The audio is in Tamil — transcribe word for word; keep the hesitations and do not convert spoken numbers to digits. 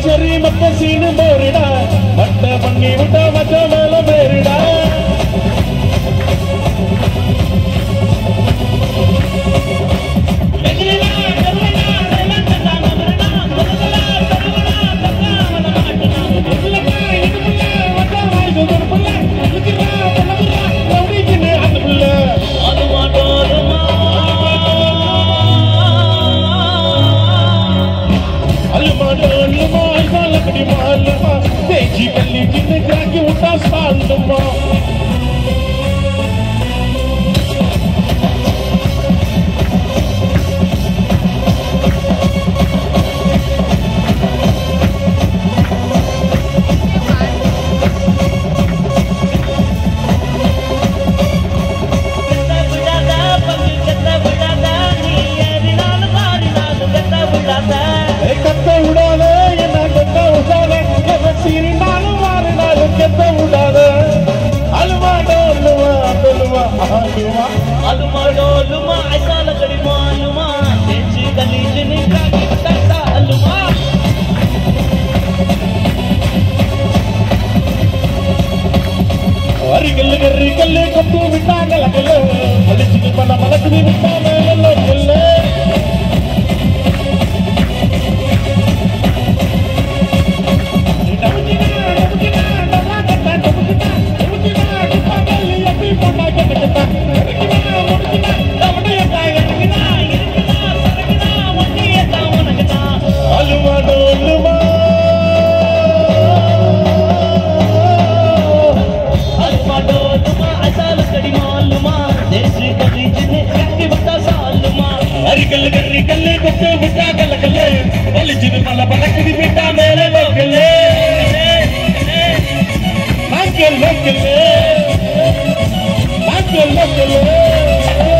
சரி மத்த சீனு போரிடா மட்ட பண்ணி விட்ட மச்ச மேல பேரிடா Beji kali kita kerja udah salma. Aluma doluma asal kadi maluma Beji kali jini kaki kata aluma Hari gelle gelle gelle kaptu vita gelle gelle Hadi chini pala pala kini vita gelle gelle Gelle gelle gelle kaptu vita gelle gelle Hadi chini pala pala kini vita gelle gelle Gelle gelle Gelle gelle